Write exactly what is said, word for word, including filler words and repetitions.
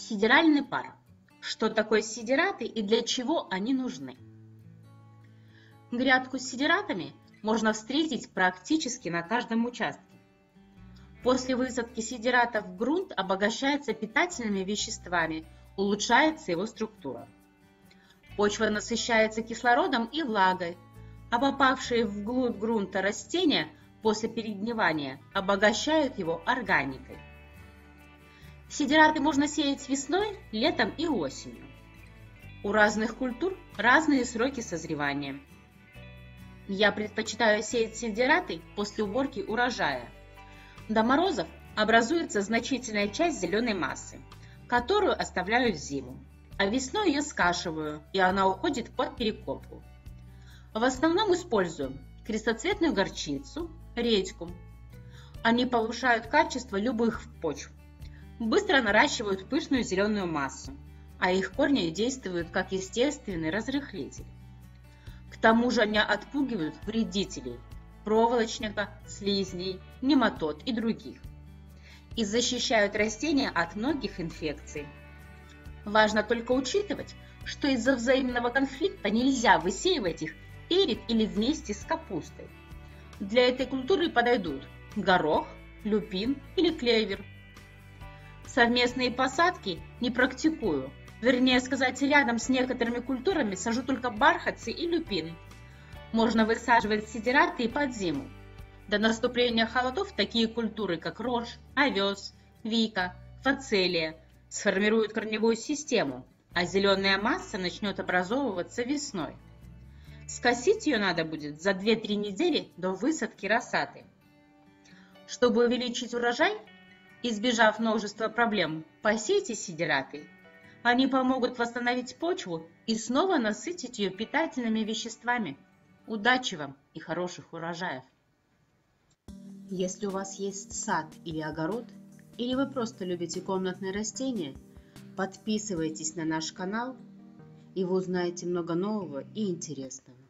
Сидеральный пар. Что такое сидераты и для чего они нужны? Грядку с сидератами можно встретить практически на каждом участке. После высадки сидератов в грунт обогащается питательными веществами, улучшается его структура. Почва насыщается кислородом и влагой, а попавшие вглубь грунта растения после перегнивания обогащают его органикой. Сидераты можно сеять весной, летом и осенью. У разных культур разные сроки созревания. Я предпочитаю сеять сидераты после уборки урожая. До морозов образуется значительная часть зеленой массы, которую оставляю в зиму, а весной ее скашиваю, и она уходит под перекопку. В основном использую крестоцветную горчицу, редьку. Они повышают качество любых почв, быстро наращивают пышную зеленую массу, а их корни действуют как естественный разрыхлитель. К тому же они отпугивают вредителей, проволочника, слизней, нематод и других, и защищают растения от многих инфекций. Важно только учитывать, что из-за взаимного конфликта нельзя высеивать их перед или вместе с капустой. Для этой культуры подойдут горох, люпин или клевер. Совместные посадки не практикую, вернее сказать, рядом с некоторыми культурами сажу только бархатцы и люпин. Можно высаживать сидераты и под зиму. До наступления холодов такие культуры, как рожь, овес, вика, фацелия, сформируют корневую систему, а зеленая масса начнет образовываться весной. Скосить ее надо будет за две-три недели до высадки рассады. Чтобы увеличить урожай, избежав множества проблем, посейте сидераты. Они помогут восстановить почву и снова насытить ее питательными веществами. Удачи вам и хороших урожаев! Если у вас есть сад или огород, или вы просто любите комнатные растения, подписывайтесь на наш канал, и вы узнаете много нового и интересного.